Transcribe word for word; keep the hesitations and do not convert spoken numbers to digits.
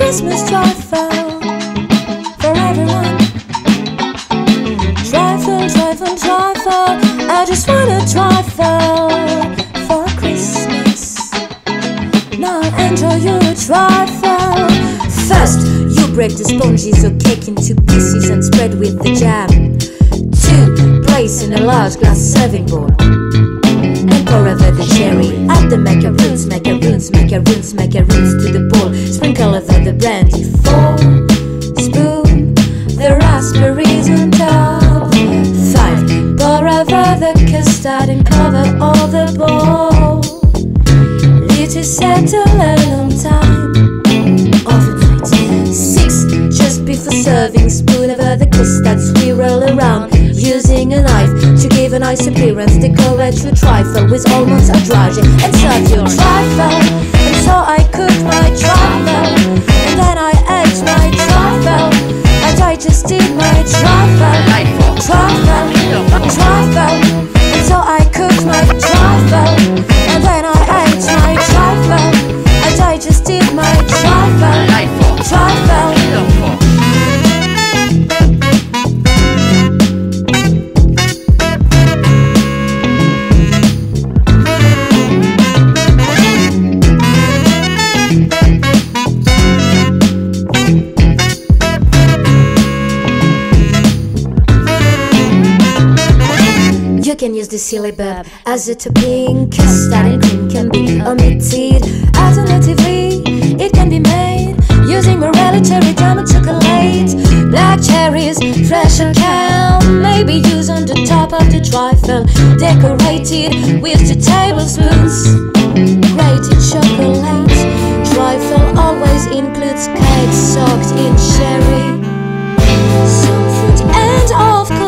Christmas trifle for everyone. Trifle, trifle, trifle. I just want a trifle for Christmas. Now enjoy your trifle. First, you break the sponges or cake into pieces and spread with the jam. Two, place in a large glass serving bowl and pour over the cherry. Add the macaroons, macaroons, macaroons, macaroons to the bowl. Sprinkle over the brandy. Four, spoon the raspberries on top. Five, pour over the custard and cover all the bowl. Leave to settle a long time overnight. Six, just before serving, spoon over the custard, swirl around using a knife to give a nice appearance. Decorate your trifle with almonds or dragée and serve your trifle. And so I cooked my trifle, and then I ate my trifle, and I just did my trifle, trifle, trifle. And so I cooked my trifle, and then I ate my trifle, and I just did my trifle, trifle. You can use the syllabub as a topping. Custard and cream can be omitted. Alternatively, it can be made using morelli, cherry, diamond chocolate. Black cherries, fresh and calm, maybe used on the top of the trifle. Decorated with two tablespoons grated chocolate. Trifle always includes cake soaked in cherry, some fruit, and of course